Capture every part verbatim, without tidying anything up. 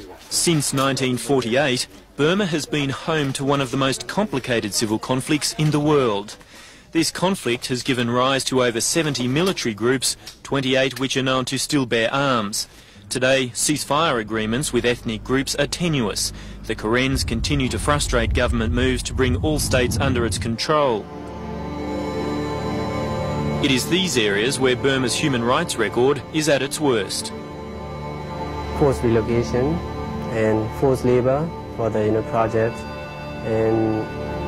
Since nineteen forty-eight, Burma has been home to one of the most complicated civil conflicts in the world. This conflict has given rise to over seventy military groups, twenty-eight which are known to still bear arms. Today, ceasefire agreements with ethnic groups are tenuous. The Karens continue to frustrate government moves to bring all states under its control. It is these areas where Burma's human rights record is at its worst. Forced relocation and forced labour for the you know, projects, and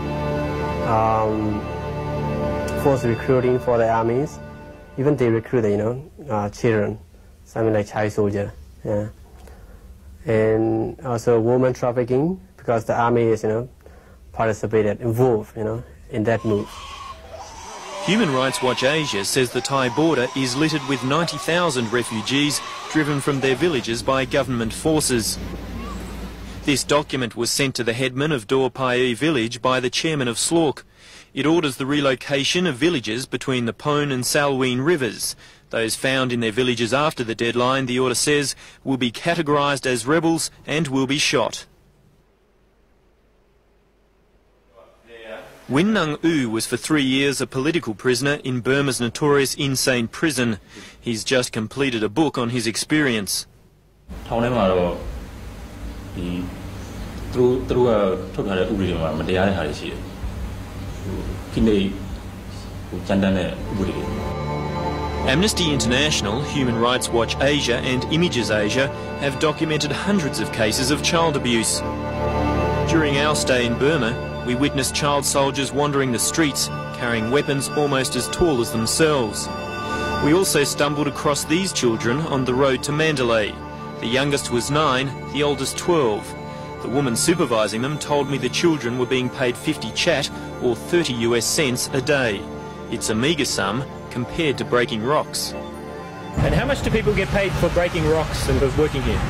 um, forced recruiting for the armies. Even they recruit, you know, uh, children, something like child soldier. Yeah. And also woman trafficking, because the army is, you know, participated, involved, you know, in that move. Human Rights Watch Asia says the Thai border is littered with ninety thousand refugees driven from their villages by government forces. This document was sent to the headman of Dor Pai village by the chairman of S L O C. It orders the relocation of villages between the Pone and Salween rivers. Those found in their villages after the deadline, the order says, will be categorised as rebels and will be shot. Win Nung U was for three years a political prisoner in Burma's notorious insane prison. He's just completed a book on his experience. Amnesty International, Human Rights Watch Asia and Images Asia have documented hundreds of cases of child abuse. During our stay in Burma, we witnessed child soldiers wandering the streets, carrying weapons almost as tall as themselves. We also stumbled across these children on the road to Mandalay. The youngest was nine, the oldest twelve. The woman supervising them told me the children were being paid fifty chat, or thirty US cents a day. It's a meagre sum compared to breaking rocks. And how much do people get paid for breaking rocks and for working here?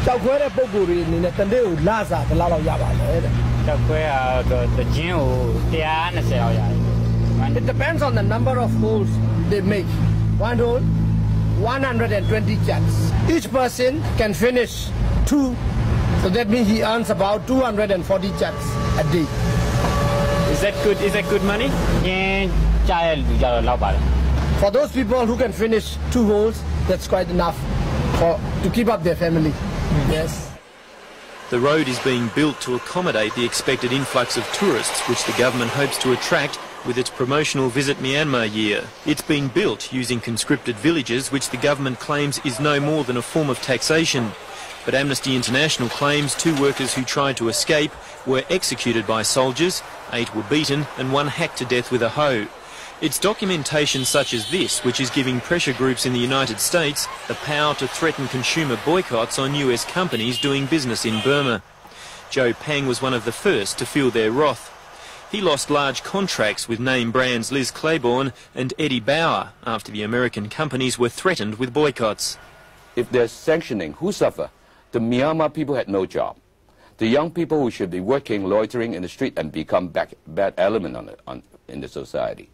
It depends on the number of holes they make. One hole, one hundred twenty chats. Each person can finish two, so that means he earns about two hundred forty chats a day. Is that good? Is that good money? For those people who can finish two holes, that's quite enough for to keep up their family. Mm-hmm. Yes. The road is being built to accommodate the expected influx of tourists, which the government hopes to attract with its promotional Visit Myanmar year. It's been built using conscripted villages, which the government claims is no more than a form of taxation. But Amnesty International claims two workers who tried to escape were executed by soldiers, eight were beaten and one hacked to death with a hoe. It's documentation such as this which is giving pressure groups in the United States the power to threaten consumer boycotts on U S companies doing business in Burma. Joe Pang was one of the first to feel their wrath. He lost large contracts with name brands Liz Claiborne and Eddie Bauer after the American companies were threatened with boycotts. If there's sanctioning, who suffer? The Myanmar people had no job. The young people who should be working, loitering in the street and become back, bad element on the, on, in the society.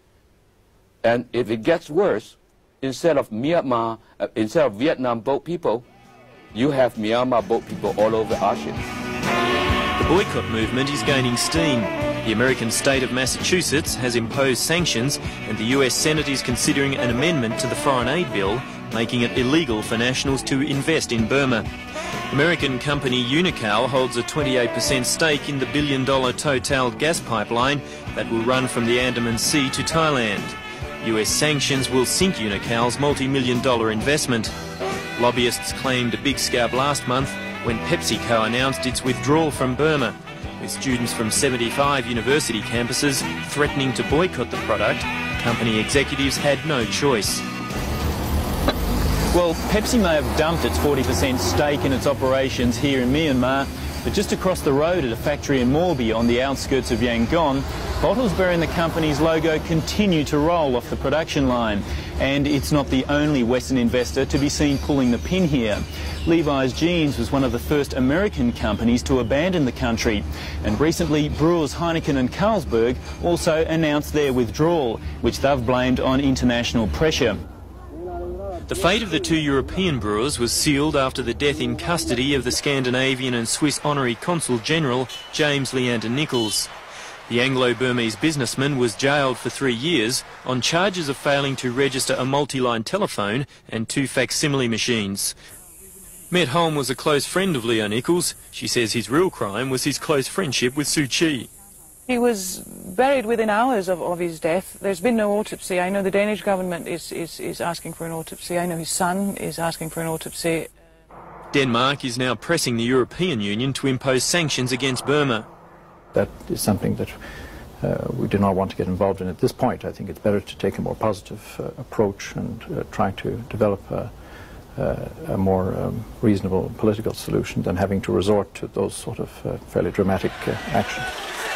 And if it gets worse, instead of Myanmar, uh, instead of Vietnam boat people, you have Myanmar boat people all over ASEAN. The boycott movement is gaining steam. The American state of Massachusetts has imposed sanctions, and the U S Senate is considering an amendment to the foreign aid bill, making it illegal for nationals to invest in Burma. American company Unocal holds a twenty-eight percent stake in the billion-dollar Total gas pipeline that will run from the Andaman Sea to Thailand. U S sanctions will sink Unocal's multi-million dollar investment. Lobbyists claimed a big scalp last month when PepsiCo announced its withdrawal from Burma, with students from seventy-five university campuses threatening to boycott the product. Company executives had no choice. Well, Pepsi may have dumped its forty percent stake in its operations here in Myanmar, but just across the road at a factory in Morbi on the outskirts of Yangon, bottles bearing the company's logo continue to roll off the production line. And it's not the only Western investor to be seen pulling the pin here. Levi's Jeans was one of the first American companies to abandon the country. And recently, brewers Heineken and Carlsberg also announced their withdrawal, which they've blamed on international pressure. The fate of the two European brewers was sealed after the death in custody of the Scandinavian and Swiss Honorary Consul General James Leander Nichols. The Anglo-Burmese businessman was jailed for three years on charges of failing to register a multi-line telephone and two facsimile machines. Met Holm was a close friend of Leo Nichols. She says his real crime was his close friendship with Suu Kyi. He was buried within hours of, of his death. There's been no autopsy. I know the Danish government is, is, is asking for an autopsy. I know his son is asking for an autopsy. Denmark is now pressing the European Union to impose sanctions against Burma. That is something that uh, we do not want to get involved in at this point. I think it's better to take a more positive uh, approach and uh, try to develop a, uh, a more um, reasonable political solution than having to resort to those sort of uh, fairly dramatic uh, actions.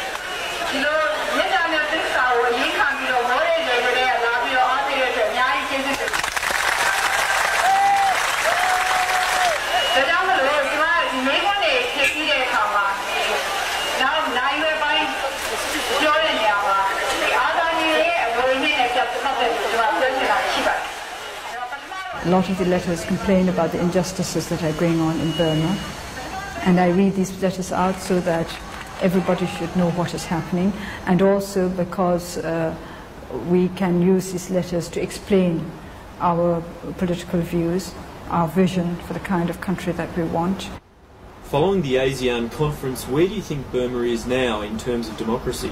A lot of the letters complain about the injustices that are going on in Burma, and I read these letters out so that everybody should know what is happening, and also because uh, we can use these letters to explain our political views, our vision for the kind of country that we want. Following the ASEAN conference, where do you think Burma is now in terms of democracy?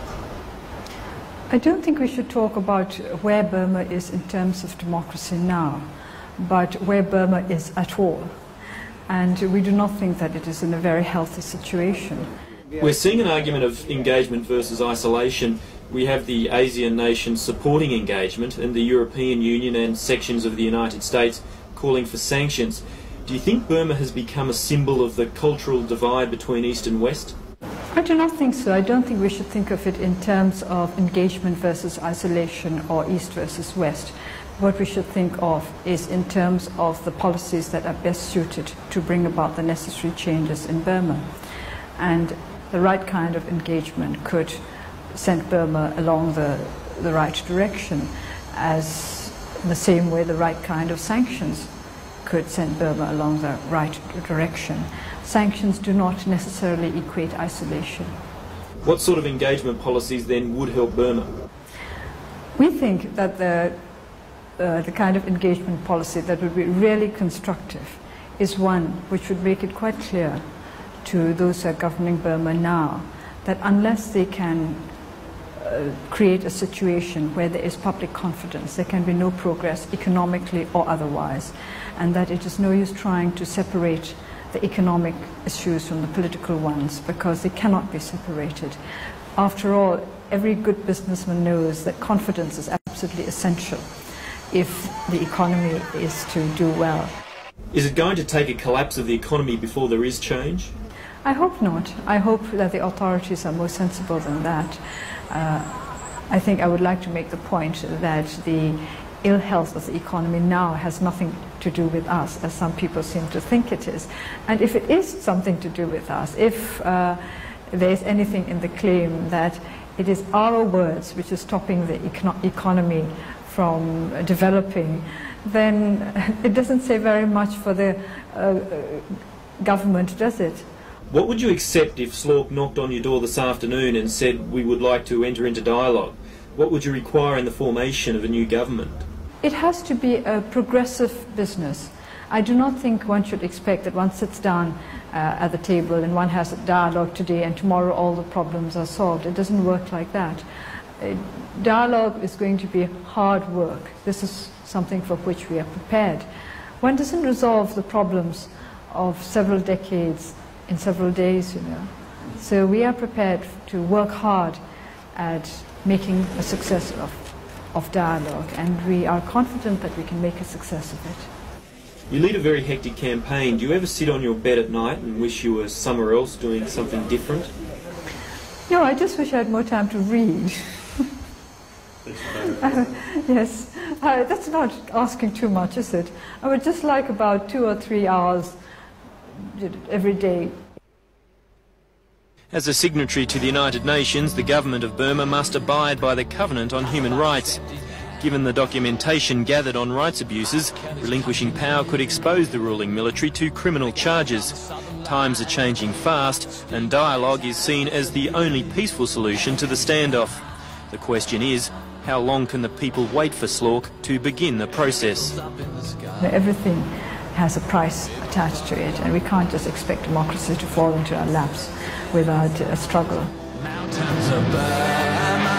I don't think we should talk about where Burma is in terms of democracy now, but where Burma is at all. And we do not think that it is in a very healthy situation. We're seeing an argument of engagement versus isolation. We have the ASEAN nations supporting engagement and the European Union and sections of the United States calling for sanctions. Do you think Burma has become a symbol of the cultural divide between East and West? I do not think so. I don't think we should think of it in terms of engagement versus isolation or East versus West. What we should think of is in terms of the policies that are best suited to bring about the necessary changes in Burma. And the right kind of engagement could send Burma along the, the right direction, as in the same way the right kind of sanctions could send Burma along the right direction. Sanctions do not necessarily equate isolation. What sort of engagement policies then would help Burma? We think that the Uh, the kind of engagement policy that would be really constructive is one which would make it quite clear to those who are governing Burma now that unless they can uh, create a situation where there is public confidence, there can be no progress economically or otherwise, and that it is no use trying to separate the economic issues from the political ones, because they cannot be separated. After all, every good businessman knows that confidence is absolutely essential if the economy is to do well. Is it going to take a collapse of the economy before there is change? I hope not. I hope that the authorities are more sensible than that. Uh, I think I would like to make the point that the ill health of the economy now has nothing to do with us, as some people seem to think it is. And if it is something to do with us, if uh, there is anything in the claim that it is our words which is stopping the econo economy from developing, then it doesn't say very much for the uh, government, does it? What would you accept if Slork knocked on your door this afternoon and said we would like to enter into dialogue? What would you require in the formation of a new government? It has to be a progressive business. I do not think one should expect that one sits down uh, at the table and one has a dialogue today and tomorrow all the problems are solved. It doesn't work like that. Uh, dialogue is going to be hard work. This is something for which we are prepared. One doesn't resolve the problems of several decades in several days, you know. So we are prepared to work hard at making a success of, of dialogue, and we are confident that we can make a success of it. You lead a very hectic campaign. Do you ever sit on your bed at night and wish you were somewhere else doing something different? No, I just wish I had more time to read. uh, yes, uh, that's not asking too much, is it? I would just like about two or three hours every day. As a signatory to the United Nations, the government of Burma must abide by the Covenant on Human Rights. Given the documentation gathered on rights abuses, relinquishing power could expose the ruling military to criminal charges. Times are changing fast, and dialogue is seen as the only peaceful solution to the standoff. The question is, how long can the people wait for S L O R C to begin the process? Everything has a price attached to it, and we can't just expect democracy to fall into our laps without a struggle. Mountains of Burma,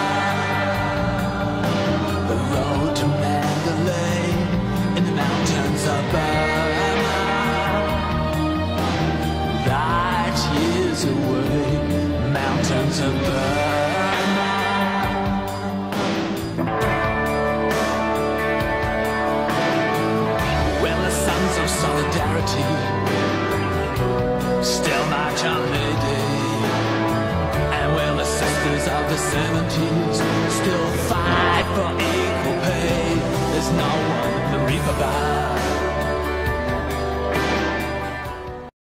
the road to Mandalay, in the mountains of Burma, light years away, mountains of Burma. Well, the sons of solidarity still march on their day. Well, the sisters of the seventies still fight for equal pay. There's no one to reap about.